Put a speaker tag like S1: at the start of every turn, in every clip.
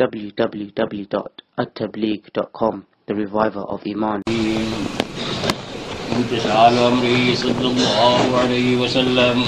S1: www.attableek.com, the reviver of Iman.
S2: امتثال أمره صلى الله عليه وسلم.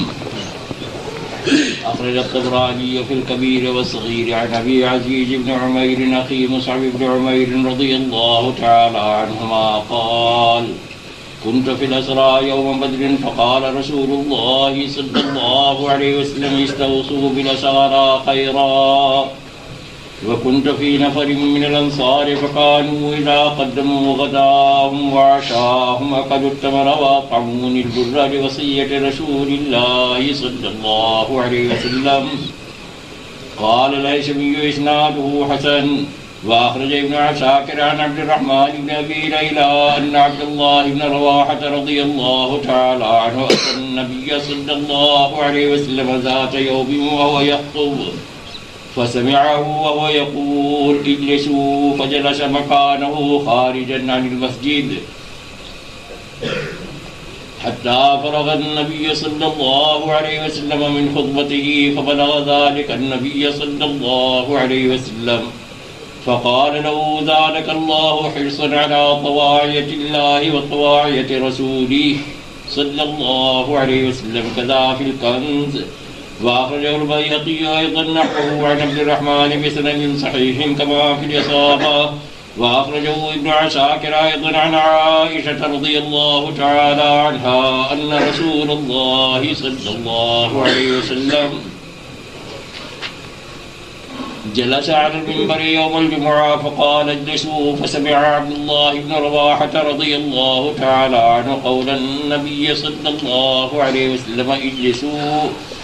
S2: أخرج الطبراني في الكبير والصغير عن أبي عزيز بن عمير أخي مصعب بن عمير رضي الله تعالى عنهما قال: كنت في الأسرى يوم بدر فقال رسول الله صلى الله عليه وسلم: استوصوا بالأسارى خيرا. وكنت في نفر من الأنصار فكانوا إذا قدموا غداهم وعشاهم أكلوا التمر وأطعموني البر لوصية رسول الله صلى الله عليه وسلم. قال الهيثمي إسناده حسن. وأخرج ابن عساكر عن عبد الرحمن بن أبي ليلى أن عبد الله بن رواحة رضي الله تعالى عنه أتى النبي صلى الله عليه وسلم ذات يوم وهو يخطب فسمعه وهو يقول: اجلسوا، فجلس مكانه خارجا عن المسجد حتى فرغ النبي صلى الله عليه وسلم من خطبته، فبلغ ذلك النبي صلى الله عليه وسلم فقال له: زادك الله حرصا على طواعية الله وطواعية رسوله صلى الله عليه وسلم، كذا في الكنز. وأخرجه البيهقي أيضا نحوه عن عبد الرحمن بسند صحيح كما في الإصابة. وأخرجه ابن عساكر أيضا عن عائشة رضي الله تعالى عنها أن رسول الله صلى الله عليه وسلم جلس على المنبر يوم الجمعة فقال: اجلسوا، فسمع عبد الله بن رواحة رضي الله تعالى عنه قول النبي صلى الله عليه وسلم: اجلسوا،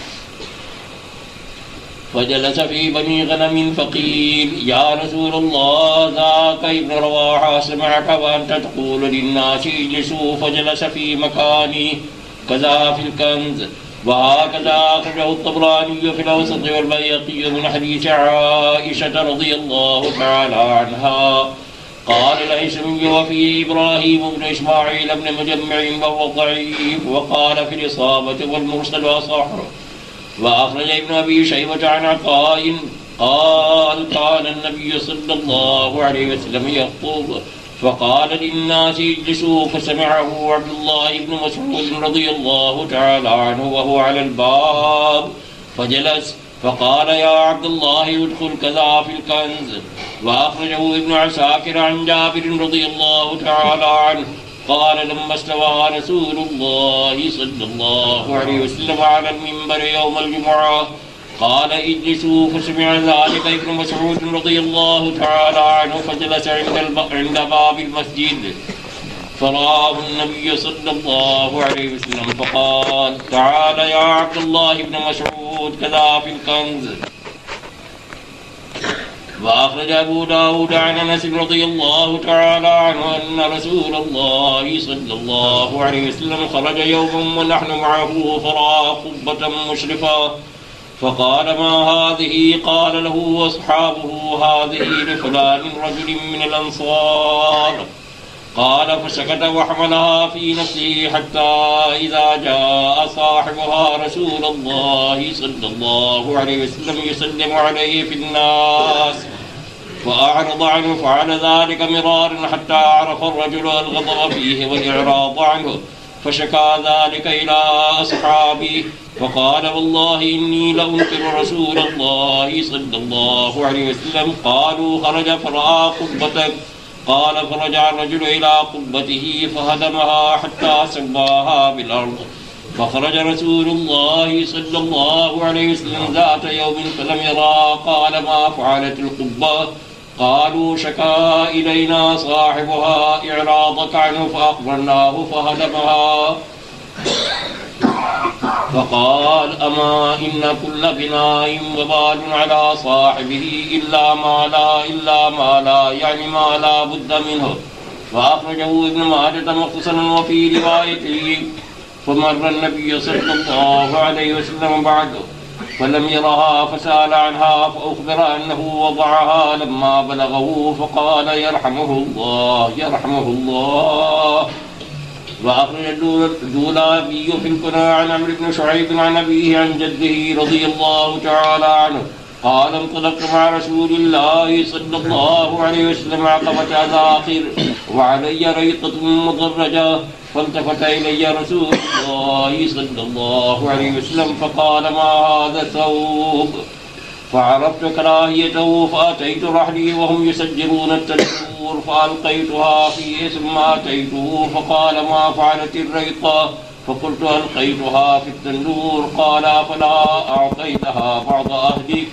S2: فجلس في بني غنم فقيل: يا رسول الله، ذاك ابن رواحة سمعك وأنت تقول للناس اجلسوا، فجلس في مكاني، كذا في الكنز. وهكذا أخرجه الطبراني في الأوسط والبيهقي من حديث عائشة رضي الله تعالى عنها. قال الهيثمي: وفيه إبراهيم بن إسماعيل بن مجمع وهو ضعيف، وقال في الإصابة والمرسل أصح. وأخرج ابن أبي شيبة عن عطاء قال: كان النبي صلى الله عليه وسلم يخطب فقال للناس اجلسوا، فسمعه عبد الله بن مسعود رضي الله تعالى عنه وهو على الباب فجلس، فقال: يا عبد الله ادخل، كذا في الكنز. وأخرجه ابن عساكر عن جابر رضي الله تعالى عنه قال: لما استوى رسول الله صلى الله عليه وسلم على المنبر يوم الجمعة قال: اجلسوا، فسمع ذلك ابن مسعود رضي الله تعالى عنه فجلس عند باب المسجد، فرآه النبي صلى الله عليه وسلم فقال: تعال يا عبد الله بن مسعود، كذا في الكنز. وأخرج أبو داود عن أنس رضي الله تعالى عنه أن رسول الله صلى الله عليه وسلم خرج يوما ونحن معه فرأى قبة مشرفة فقال: ما هذه؟ قال له أصحابه: هذه لفلان رجل من الأنصار. قال: فسكت وحملها في نفسه حتى إذا جاء صاحبها رسول الله صلى الله عليه وسلم يسلم عليه في الناس فأعرض عنه، فعل ذلك مرارا حتى عرف الرجل الغضب فيه والإعراض عنه، فشكى ذلك إلى أصحابه فقال: والله إني لأنكر رسول الله صلى الله عليه وسلم. قالوا: خرج فرأى قبتك. قال: فرجع الرجل إلى قبته فهدمها حتى سواها بالأرض، فخرج رسول الله صلى الله عليه وسلم ذات يوم فلم يرى. قال: ما فعلت القبة؟ قالوا: شكا إلينا صاحبها إعراضك عنه فأخبرناه فهدمها. فقال: أما إن كل بناء وبال على صاحبه إلا ما لا يعني ما لا بد منه. وأخرجه ابن ماجه مختصرا وفي روايته: فمر النبي صلى الله عليه وسلم بعده فلم يرها فسأل عنها فأخبر أنه وضعها لما بلغه فقال: يرحمه الله. وأخرج الدولابي في الكنى عن عمرو بن شعيب عن أبيه عن جده رضي الله تعالى عنه قال انطلقت مع رسول الله صلى الله عليه وسلم عقبة أذاخر وعلي ريطة مضرجة فالتفت إلي رسول الله صلى الله عليه وسلم فقال ما هذا الثوب فعرفت كراهيته فأتيت رحلي وهم يسجرون التنور فألقيتها فيه ثم أتيته فقال ما فعلت الريطة فقلت ألقيتها في التنور قال فلا أعطيتها بعض أهلك.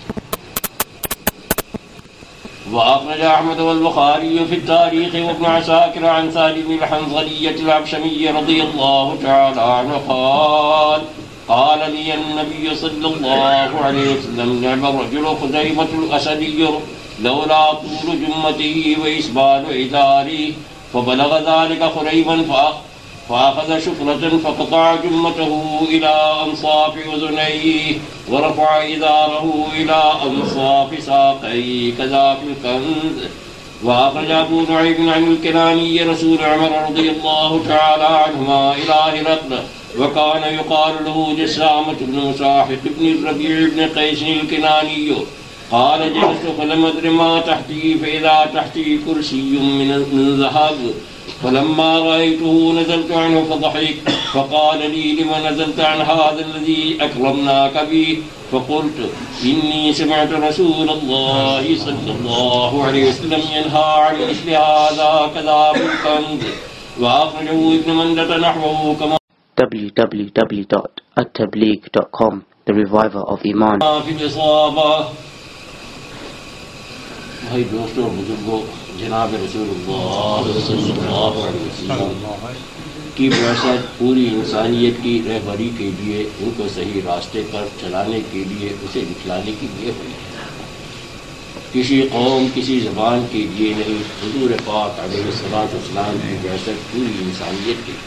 S2: وأخرج أحمد والبخاري في التاريخ وابن عساكر عن سالم الحنظلية العبشمي رضي الله تعالى عنه قال لي النبي صلى الله عليه وسلم نعم الرجل خزيمة الأسدي لولا طول جمته وإسبال عذاره فبلغ ذلك خريما فأخذ شفرة فقطع جمته إلى أنصاف أذنيه ورفع إزاره إلى أنصاف ساقيه كذا في الكنز. وأخرج أبو نعيم عن الكناني رسول عمر رضي الله تعالى عنهما إلى هرقل وكان يقال له جسامة بن مساحق بن الربيع بن قيس الكناني قال جلست فلم أدر ما تحتي فإذا تحتي كرسي من ذهب فلما رأيته نزلت عنه فضحك فقال لي لم نزلت عن هذا الذي أكرمناك به فقلت إني سمعت رسول الله صلى الله عليه وسلم ينهى عن مثل هذا كذا بالكنز. وأخرجه ابن مندة نحوه كما
S1: www.attableek.com The Reviver of Iman.
S2: في الإصابة. بھائی دوستوں اور بزرگوں، جناب رسول اللہ صلی اللہ علیہ وسلم کی بعثت پوری انسانیت کی رہبری کے لیے، ان کو صحیح راستے پر چلانے کے لیے، اسے دکھلانے کے لیے ہوئی ہے. کسی قوم کسی زبان کے لیے نہیں، حضور پاک علیہ الصلوۃ والسلام کی بعثت پوری انسانیت کے لیے.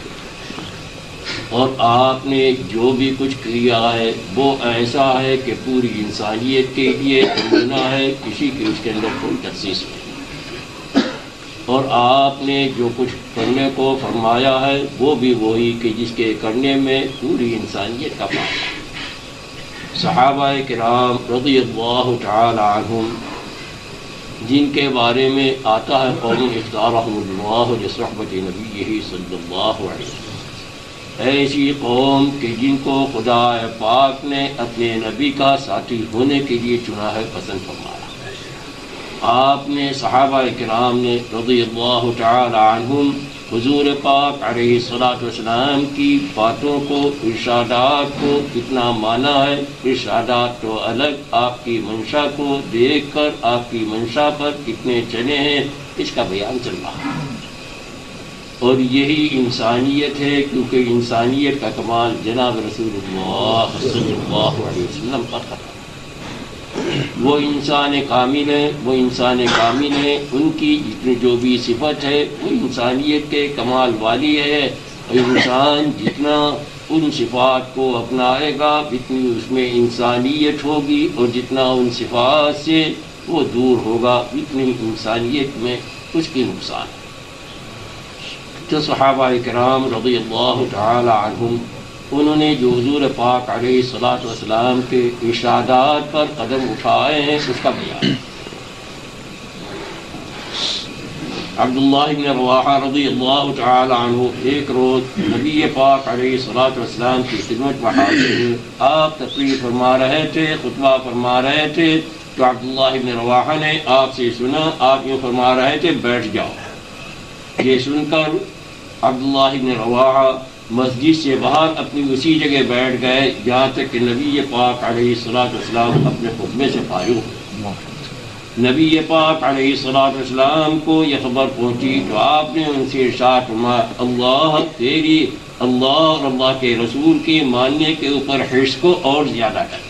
S2: اور آپ نے جو بھی کچھ کیا ہے وہ ایسا ہے کہ پوری انسانیت کے لیے نمونہ ہے، کسی کی اس کے اندر کوئی تخصیص نہیں. اور آپ نے جو کچھ کرنے کو فرمایا ہے وہ بھی وہی کہ جس کے کرنے میں پوری انسانیت کا فائدہ ہے. صحابہ کرام رضی اللہ تعالی عنہم، جن کے بارے میں آتا ہے قوم اختارہم اللہ لصحبۃ نبیہ صلی اللہ علیہ وسلم، ایسی قوم کہ جن کو خدا پاک نے اپنے نبی کا ساتھی ہونے کے لیے چنا ہے، پسند فرمایا. آپ نے صحابہ کرام نے رضی اللہ تعالی عنہم حضور پاک علیہ الصلوۃ والسلام کی باتوں کو، ارشادات کو کتنا مانا ہے. ارشادات تو الگ، آپ کی منشا کو دیکھ کر آپ کی منشا پر کتنے چلے ہیں، اس کا بیان چل رہا ہے. اور یہی انسانیت ہے، کیونکہ انسانیت کا کمال جناب رسول اللہ صلی اللہ علیہ وسلم پر ختم. وہ انسان کامل ہے، وہ انسان کامل ہے، ان کی جتنی جو بھی صفت ہے وہ انسانیت کے کمال والی ہے. اور انسان جتنا ان صفات کو اپنائے گا اتنی اس میں انسانیت ہوگی، اور جتنا ان صفات سے وہ دور ہوگا اتنی انسانیت میں اس کی نقصان ہے. تو صحابہ کرام رضی اللہ تعالی عنہم، انہوں نے جو حضور پاک علیہ الصلوۃ والسلام کے ارشادات پر قدم اٹھائے ہیں اس کا بیان. عبداللہ بن رواحہ رضی اللہ تعالی عنہ ایک روز نبی پاک علیہ الصلوۃ والسلام کی خدمت میں حاضر ہوئے. آپ تقریر فرما رہے تھے، خطبہ فرما رہے تھے، تو عبداللہ بن رواحہ نے آپ سے سنا. آپ یوں فرما رہے تھے بیٹھ جاؤ. یہ سن کر عبداللہ بن رواحہ مسجد سے باہر اپنی اسی جگہ بیٹھ گئے جہاں تک کہ نبی پاک علیہ الصلوۃ والسلام اپنے خطبے سے فارغ ہوئے. نبی پاک علیہ الصلوۃ والسلام کو یہ خبر پہنچی تو آپ نے ان سے ارشاد فرمایا، اللہ تیری، اللہ اور اللہ کے رسول کی ماننے کے اوپر حرص کو اور زیادہ کر.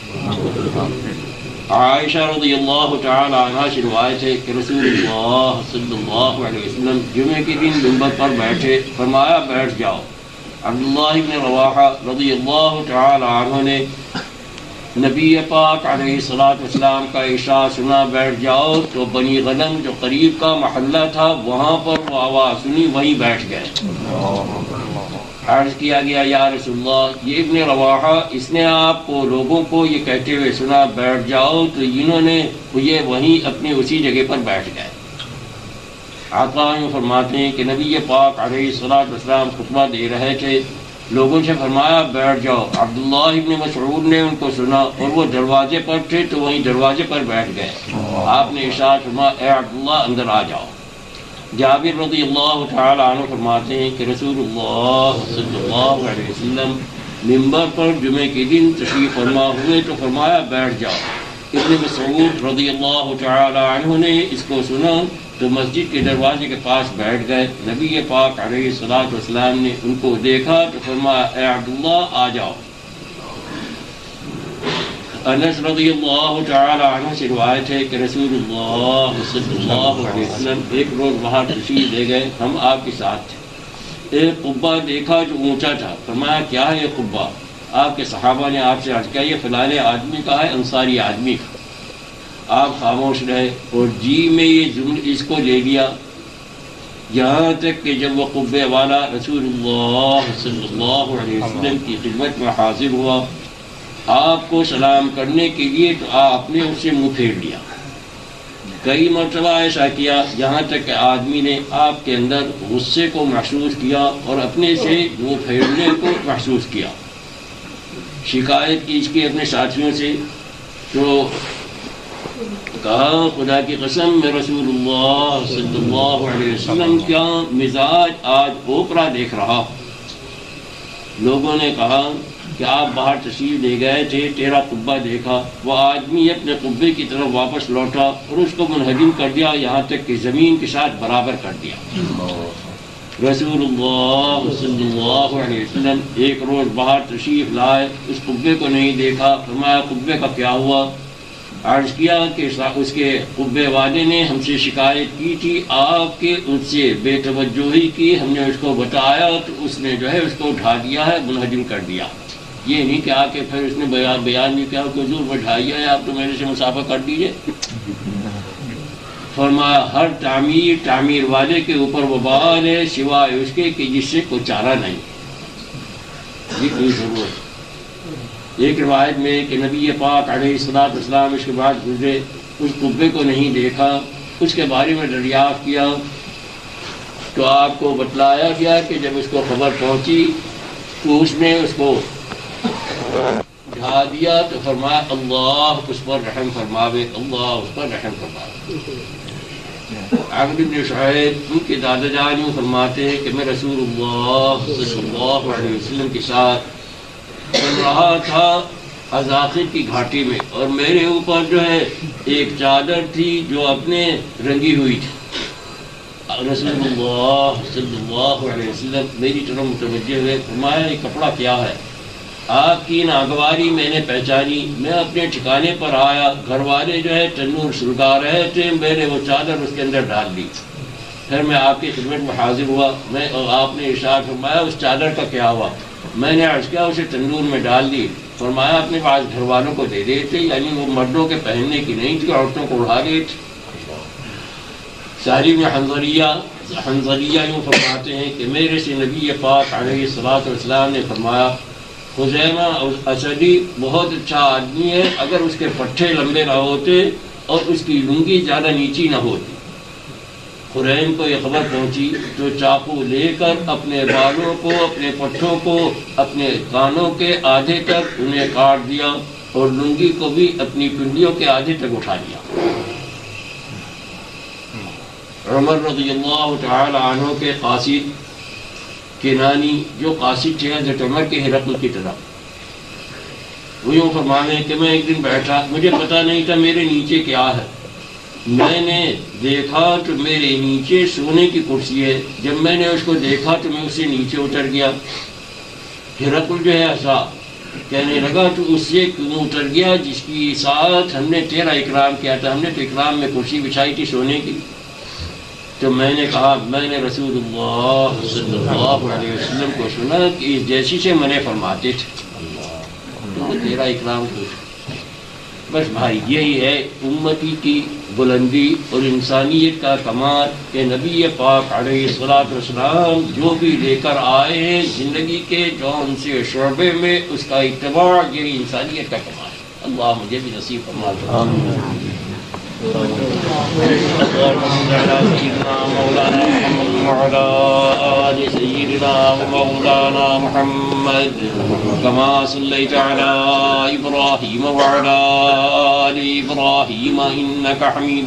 S2: عائشہ رضی اللہ تعالی عنہا سے روایت ہے کہ رسول اللہ صلی اللہ علیہ وسلم جمعے کے دن منبر پر بیٹھے، فرمایا بیٹھ جاؤ. عبداللہ بن رواحہ رضی اللہ تعالی عنہ نے نبی پاک علیہ الصلوۃ والسلام کا ارشاد سنا بیٹھ جاؤ، تو بنی غنم جو قریب کا محلہ تھا وہاں پر وہ آواز سنی، وہیں بیٹھ گئے. عرض کیا گیا یا رسول اللہ یہ ابن رواحہ اس نے آپ کو لوگوں کو یہ کہتے ہوئے سنا بیٹھ جاؤ تو انہوں نے یہ وہیں اپنی اسی جگہ پر بیٹھ گئے۔ آقا یوں فرماتے ہیں کہ نبی پاک علیہ الصلوۃ والسلام خطبہ دے رہے تھے، لوگوں سے فرمایا بیٹھ جاؤ۔ عبداللہ ابن مسعود نے ان کو سنا اور وہ دروازے پر تھے تو وہیں دروازے پر بیٹھ گئے۔ آپ نے ارشاد فرمایا اے عبداللہ اندر آ جاؤ۔ جابر رضی اللہ تعالی عنہ فرماتے ہیں کہ رسول اللہ صلی اللہ علیہ وسلم منبر پر جمعے کے دن تشریف فرما ہوئے تو فرمایا بیٹھ جاؤ۔ ابن مسعود رضی اللہ تعالی عنہ نے اس کو سنا تو مسجد کے دروازے کے پاس بیٹھ گئے۔ نبی پاک علیہ الصلوۃ والسلام نے ان کو دیکھا تو فرمایا اے عبداللہ آ جاؤ۔ انس رضی اللہ تعالی عنہ سے روایت ہے کہ رسول اللہ صلی اللہ علیہ وسلم ایک روز باہر تشریف لے گئے، ہم آپ کے ساتھ تھے۔ ایک قبہ دیکھا جو اونچا تھا، فرمایا کیا ہے یہ قبہ؟ آپ کے صحابہ نے آپ سے عرض کیا یہ فلانے آدمی کا ہے، انصاری آدمی کا۔ آپ خاموش رہے اور جی میں یہ اس کو لے لیا، یہاں تک کہ جب وہ قبے والا رسول اللہ صلی اللہ علیہ وسلم کی خدمت میں حاضر ہوا، آپ کو سلام کرنے کے لیے تو آپ نے اس سے منہ پھیر لیا۔ کئی مرتبہ ایسا کیا یہاں تک کہ آدمی نے آپ کے اندر غصے کو محسوس کیا اور اپنے سے منہ پھیرنے کو محسوس کیا۔ شکایت کی اس کی اپنے ساتھیوں سے تو کہا خدا کی قسم میں رسول اللہ صلی اللہ علیہ وسلم کا مزاج آج اوپرا دیکھ رہا ہوں۔ لوگوں نے کہا کہ آپ باہر تشریف لے گئے تھے، تیرا قبہ دیکھا، وہ آدمی اپنے قبے کی طرف واپس لوٹا اور اس کو منہدم کر دیا، یہاں تک کہ زمین کے ساتھ برابر کر دیا۔ رسول اللہ صلی اللہ علیہ وسلم ایک روز باہر تشریف لائے، اس قبے کو نہیں دیکھا، فرمایا قبے کا کیا ہوا؟ عرض کیا کہ اس کے قبے والے نے ہم سے شکایت کی تھی، آپ کے ان سے بے توجہی کی، ہم نے اس کو بتایا تو اس نے جو ہے اس کو اٹھا دیا ہے، منہدم کر دیا۔ یہ نہیں کہ آ کے پھر اس نے بیان نہیں کیا کہ حضور بٹھائیے آپ تو میرے سے مسافہ کر دیجیے۔ فرمایا ہر تعمیر والے کے اوپر وبال ہے سوائے اس کے کہ جس سے کوئی چارہ نہیں، یہ کوئی ضرورت۔ ایک روایت میں کہ نبی پاک علیہ الصلوۃ والسلام اس کے بعد گزرے، اس قبے کو نہیں دیکھا، اس کے بارے میں دریافت کیا تو آپ کو بتلایا گیا کہ جب اس کو خبر پہنچی تو اس نے اس کو اٹھا دیا تو فرمایا اللہ اس پر رحم فرماوے، اللہ اس پر رحم فرماوے۔ عبد بن شعیب ان کے دادا جان فرماتے ہیں کہ میں رسول اللہ صلی اللہ علیہ وسلم کے ساتھ چل رہا تھا ازاخر کی گھاٹی میں، اور میرے اوپر جو ہے ایک چادر تھی جو اپنے رنگی ہوئی تھی۔ رسول اللہ صلی اللہ علیہ وسلم میری طرف متوجہ ہوئے، فرمایا یہ کپڑا کیا ہے؟ آپ کی ناگواری میں نے پہچانی، میں اپنے ٹھکانے پر آیا، گھر والے جو ہے تنور سلگا رہے تھے، میں نے وہ چادر اس کے اندر ڈال دی، پھر میں آپ کی خدمت میں حاضر ہوا، آپ نے ارشاد فرمایا اس چادر کا کیا ہوا؟ میں نے عرض کیا اسے تندور میں ڈال دی، فرمایا اپنے پاس گھر والوں کو دے دیتے، یعنی وہ مردوں کے پہننے کی نہیں تھی، عورتوں کو اڑا دیتے۔ صاحب میں حنظلیہ یوں فرماتے ہیں کہ میرے سے نبی پاک علیہ الصلوۃ والسلام نے فرمایا خزیمہ اسدی بہت اچھا آدمی ہے، اگر اس کے پٹھے لمبے نہ ہوتے اور اس کی لنگی زیادہ نیچی نہ ہوتی۔ خریم کو یہ خبر پہنچی تو چاقو لے کر اپنے بالوں کو، اپنے پٹھوں کو، اپنے کانوں کے آدھے تک انہیں کاٹ دیا اور لنگی کو بھی اپنی پنڈلیوں کے آدھے تک اٹھا دیا۔ عمر رضی اللہ تعالی عنہ کے قاصد کنانی جو قاصد تھے حضرت عمر کے ہرقل کی طرف، وہ یوں فرمانے کہ میں ایک دن بیٹھا، مجھے پتہ نہیں تھا میرے نیچے کیا ہے، میں نے دیکھا تو میرے نیچے سونے کی کرسی ہے، جب میں نے اس کو دیکھا تو میں اس سے نیچے اتر گیا۔ ہرقل جو ہے ہنسا، کہنے لگا تو اس سے کیوں اتر گیا جس کی ساتھ ہم نے تیرا اکرام کیا تھا، ہم نے تو اکرام میں کرسی بچھائی تھی سونے کی۔ تو میں نے کہا میں نے رسول اللہ صلی اللہ علیہ وسلم کو سنا کہ اس جیسی سے منع فرماتے تھے، تو تیرا اکرام کچھ بس بھائی یہی ہے امتی کی بلندی اور انسانیت کا کمال کہ نبی پاک علیہ الصلوۃ والسلام جو بھی لے کر آئے ہیں زندگی کے جون سے شعبے میں اس کا اتباع یہ انسانیت کا کمال ہے. اللہ مجھے بھی نصیب فرما دے. مولانا محمد وعلى آل سيدنا ومولانا محمد كما صليت على إبراهيم وعلى آل إبراهيم إنك حميد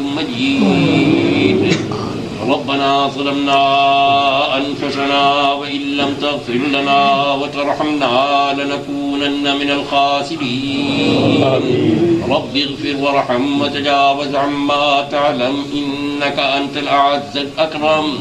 S2: مجيد. ربنا ظلمنا أنفسنا وإن لم تغفر لنا وترحمنا لنكونن من الخاسرين. رب اغفر وارحم وتجاوز عما تعلم إنك أنت الأعز الأكرم.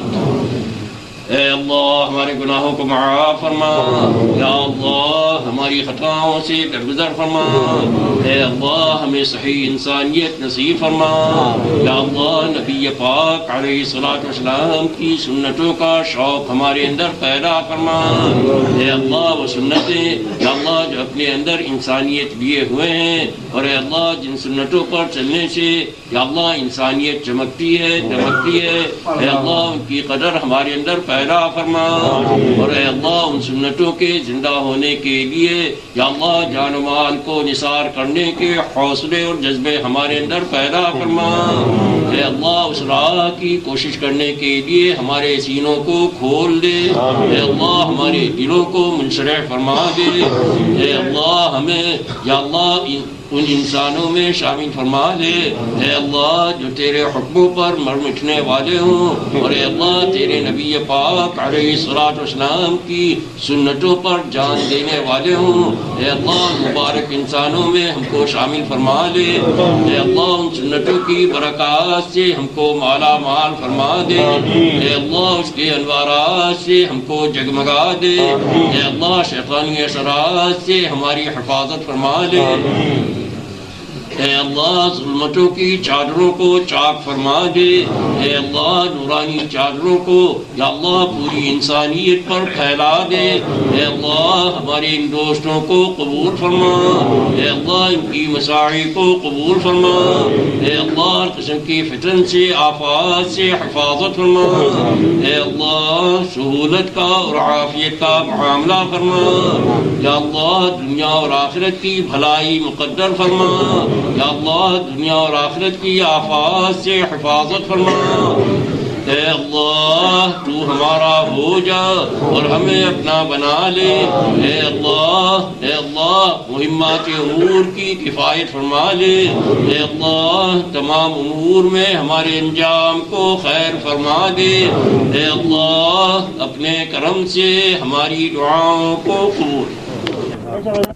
S2: اے اللہ ہمارے گناہوں کو معاف فرما. یا اللہ ہماری خطاؤں سے درگزر فرما. اے اللہ ہمیں صحیح انسانیت نصیب فرما. یا اللہ نبی پاک علیہ الصلوۃ والسلام کی سنتوں کا شوق ہمارے اندر پیدا فرما. اے اللہ وہ سنتیں یا اللہ جو اپنے اندر انسانیت لیے ہوئے ہیں اور اے اللہ جن سنتوں پر چلنے سے یا اللہ انسانیت چمکتی ہے دمکتی ہے اے اللہ ان کی قدر ہمارے اندر پیدا فرما. اور اے اللہ ان سنتوں کے زندہ ہونے کے لیے یا اللہ جان و مال کو نثار کرنے کے حوصلے اور جذبے ہمارے اندر پیدا فرما. اے اللہ اس راہ کی کوشش کرنے کے لیے ہمارے سینوں کو کھول دے. اے اللہ ہمارے دلوں کو منشرح فرما دے. اے اللہ ہمیں یا اللہ ان انسانوں میں شامل فرما دے اے اللہ جو تیرے حکموں پر مر مٹنے والے ہوں اور اے اللہ تیرے نبی پاک علیہ الصلوۃ والسلام کی سنتوں پر جان دینے والے ہوں. اے اللہ مبارک انسانوں میں ہم کو شامل فرما دے. اے اللہ ان سنتوں کی برکات سے ہم کو مالا مال فرما دے. اے اللہ اس کے انوارات سے ہم کو جگمگا دے. اے اللہ شیطانی اثرات سے ہماری حفاظت فرما دے. اے اللہ ظلمتوں کی چادروں کو چاک فرما دے. اے اللہ نورانی چادروں کو یا اللہ پوری انسانیت پر پھیلا دے. اے اللہ ہمارے ان دوستوں کو قبول فرما. اے اللہ ان کی مساعی کو قبول فرما. اے اللہ ہر قسم کی فتن سے آفات سے حفاظت فرما. اے اللہ سہولت کا اور عافیت کا معاملہ فرما. یا اللہ دنیا اور آخرت کی بھلائی مقدر فرما. یا اللہ دنیا اور آخرت کی آفات سے حفاظت فرما. اے اللہ تو ہمارا ہو جا اور ہمیں اپنا بنا لے. اے اللہ مہمات امور کی کفایت فرما لے. اے اللہ تمام امور میں ہمارے انجام کو خیر فرما دے. اے اللہ اپنے کرم سے ہماری دعاؤں کو قبول